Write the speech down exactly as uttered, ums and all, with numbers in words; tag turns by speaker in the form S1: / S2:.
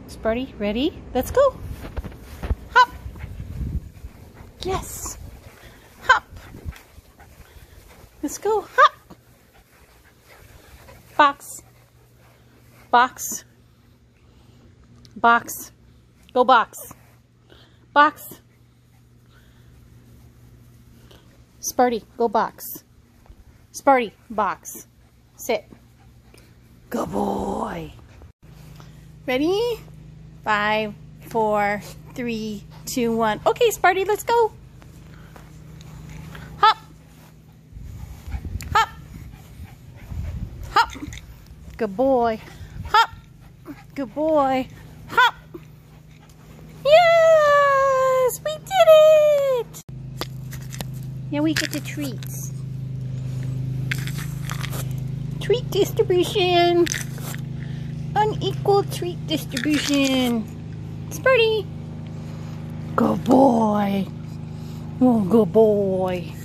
S1: Sparty, ready? Let's go. Hop. Yes. Hop. Let's go. Hop. Box. Box. Box. Go box. Box. Sparty, go box. Sparty, box. Sit. Good boy. Ready? Five, four, three, two, one. Okay, Sparty, let's go. Hop. Hop. Hop. Good boy. Hop. Good boy. Hop. Yes, we did it. Now we get the treats. Treat distribution. Unequal treat distribution. Sparty. Good boy. Oh, good boy.